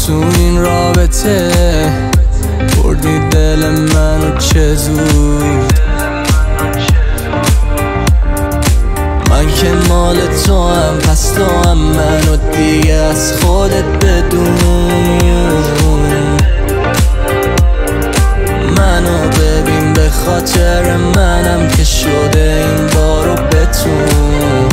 تو این رابطه بردی دل منو چه زود. من که مال تو هم پس تو هم منو دیگه از خودت بدون. منو ببین به خاطر منم که شده این بارو بتون.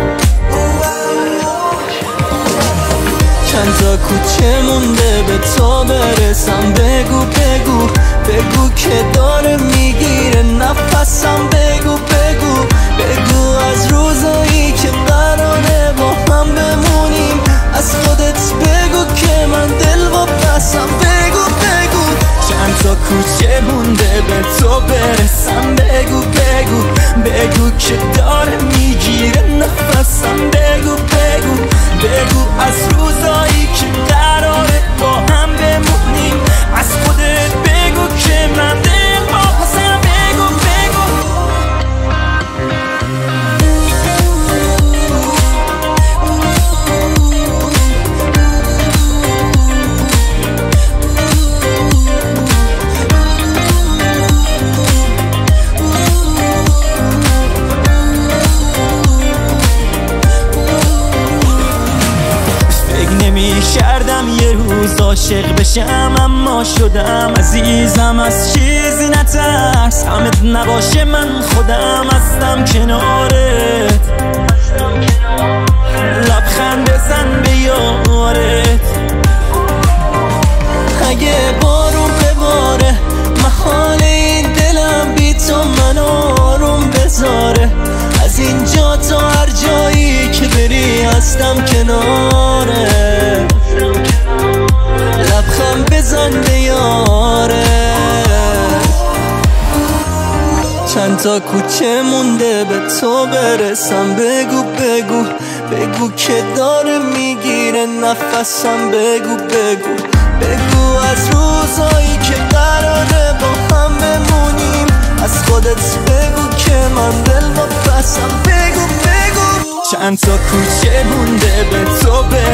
چند تا کوچه مونده به تو برسم، بگو بگو بگو که داره میگیره نفسم، بگو بگو بگو از روزایی که قراره با هم بمونیم، از خودت بگو که من دل واپسم، بگو بگو چند تا کوچه مونده به تو برسم، بگو بگو بگو که داره میگیره نفسم، بگو بگو بگو از روزایی که قراره با هم بمونیم، از خودت بگو که من دل واپسم، بگو بگو. کردم یه روز عاشق بشم اما شدم عزیزم، از چیزی نترس، همت نباشه من خودم هستم کنارت، لبخند بزن به یارت. اگه بارون بباره محال این دلم بی تو منو آروم بذاره، از اینجا تا هر جایی که بری هستم کناره، لبخند بزن به یاره. چند تا کوچه مونده به تو برسم، بگو بگو بگو که داره میگیره نفسم، بگو بگو بگو از روزایی که قراره با هم بمونیم، از خودت بگو که من دل واپسم، بگو بگو چند تا کوچه مونده به تو